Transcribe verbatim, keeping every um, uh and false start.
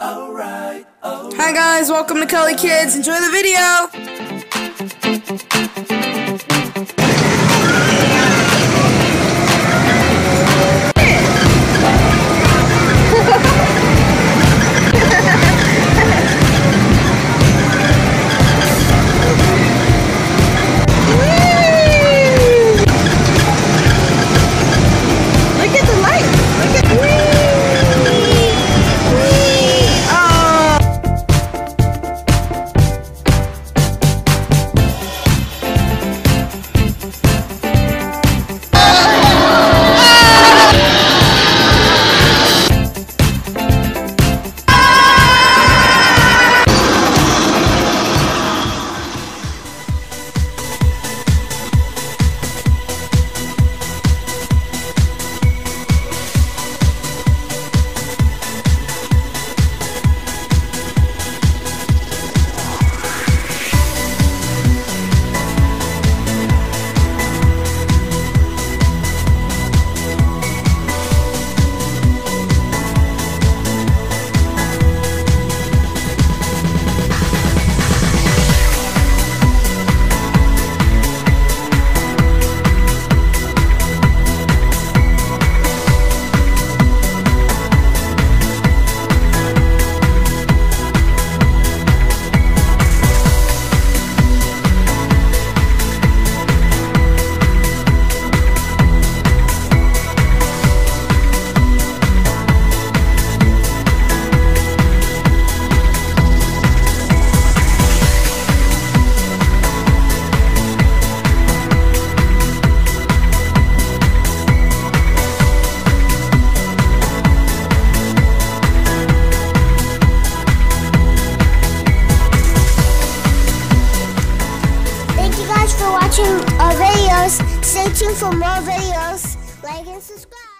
alright, alright. Hi guys, welcome to Cali Kidz. Enjoy the video. For watching our videos. Stay tuned for more videos. Like and subscribe.